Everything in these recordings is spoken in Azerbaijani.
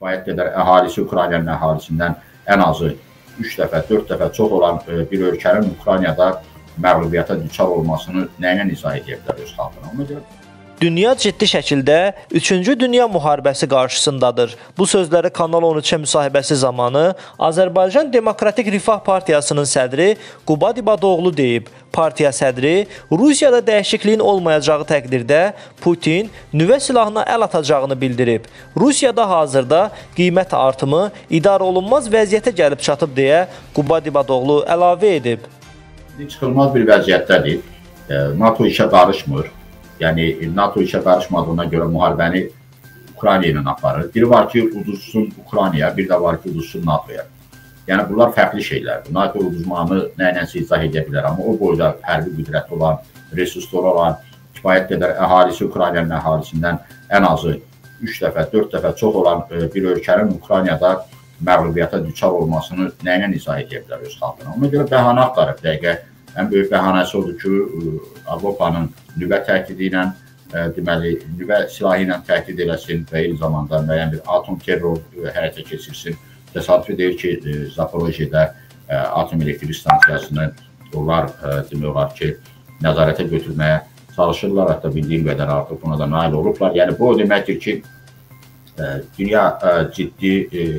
kifayət qədər əhalisi Ukraynanın əhalisindən ən azı 3 dəfə, 4 dəfə çox olan bir ölkənin Ukraynada məğlubiyyətə düçar olmasını nə ilə izah edə bilər öz xalqına? Ona görə dünya ciddi şəkildə 3-cü Dünya müharibəsi qarşısındadır. Bu sözləri Kanal 13-ə müsahibəsi zamanı Azərbaycan Demokratik Rifah Partiyasının sədri Qubad İbadoğlu deyib. Partiya sədri Rusiyada dəyişikliyin olmayacağı təqdirdə Putin nüvə silahına əl atacağını bildirib. Rusiyada hazırda qiymət artımı idarə olunmaz vəziyyətə gəlib çatıb deyə Qubad İbadoğlu əlavə edib. Çıxılmaz bir vəziyyətdədir. NATO işə qarışmır. Yəni, NATO işə qarışmadığına görə müharibəni Ukrayna ilə aparır. Biri var ki, uduzsun Ukraynaya, bir də var ki, uduzsun NATO'ya. Yəni, bunlar fərqli şeylərdir. NATO uduzmanı nəyləsə izah edə bilər, amma o boyda hərbi qüdrəti olan, resursları olan, kifayət qədər əhalisi Ukraynanın əhalisindən ən azı 3 dəfə, 4 dəfə çox olan bir ölkənin Ukraynada məğlubiyyətə düçar olmasını nəylə izah edə bilər öz xalqına? Ona görə bəhanə axtarıb dəqiqə. Ən böyük bəhanəsi odur ki, Avropanın nüvə təhdidi ilə, deməli, nüvə silahı ilə təhdid eləsin və eyni zamanda müəyyən bir atom terror həyata keçirsin. Təsadüfi deyir ki, Zaporojyedə atom elektrik stansiyasını onlar demək olar ki, nəzarətə götürməyə çalışırlar. Hətta bildiyim qədər artıq buna da nail olublar. Yəni, bu o deməkdir ki, dünya ciddi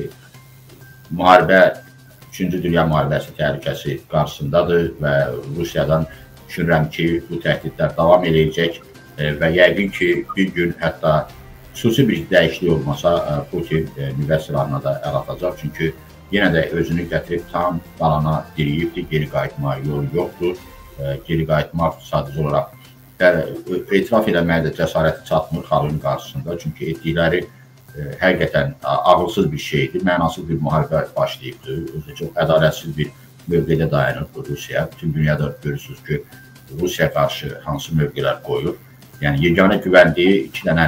müharibə 3-cü Dünya müharibəsi təhlükəsi qarşısındadır və Rusiyadan düşünürəm ki, bu təhdidlər davam edəcək və yəqin ki, bir gün hətta xüsusi bir dəyişiklik olmasa Putin nüvə silahına da əl atacaq. Çünki yenə də özünü gətirib tam qalana diriyibdir, geri qayıtma yolu yoxdur. Geri qayıtmaq sadəcə olaraq etiraf eləməyə də cəsarəti çatmır xalqın qarşısında. Çünki etdikləri həqiqətən ağılsız bir şeydir, mənasız bir müharibə başlayıbdır. Özü çox ədalətsiz bir mövqedə dayanıb Rusiya. Bütün dünyada görürsünüz ki, Rusiya qarşı hansı mövqelər qoyur. Yəni, yeganə güvəndiyi 2 dənə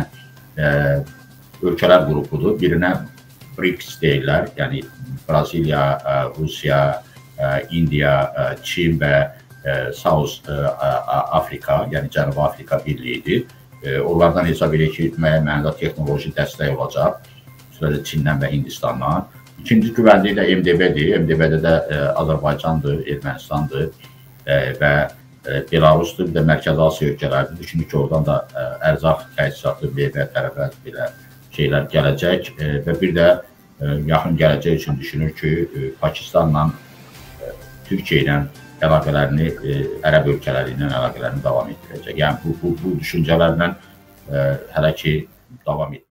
ölkələr qrupudur. Birinə BRICS deyirlər, yəni Braziliya, Rusiya, Indiya, Çin və South Afrika, yəni Cənubi Afrika birliyidir. Onlardan hesab edir ki, müəyyən mənada texnoloji dəstək olacaq, xüsusilə Çindən və Hindistandan. İkinci güvənliyi də MDB-dir. MDB-də də Azərbaycandır, Ermənistandır və Belarusdur, bir də Mərkəzi Asiya ölkələridir. Düşünür ki, oradan da ərzaq təchizatı, meyvə, tərəfə belə şeylər gələcək və bir də yaxın gələcək üçün düşünür ki, Pakistanla, Türkiyə ilə əlaqələrini, ərəb ölkələri ilə əlaqələrini davam etdirəcək. Yəni, bu düşüncələrlə hələ ki davam etdirəcək.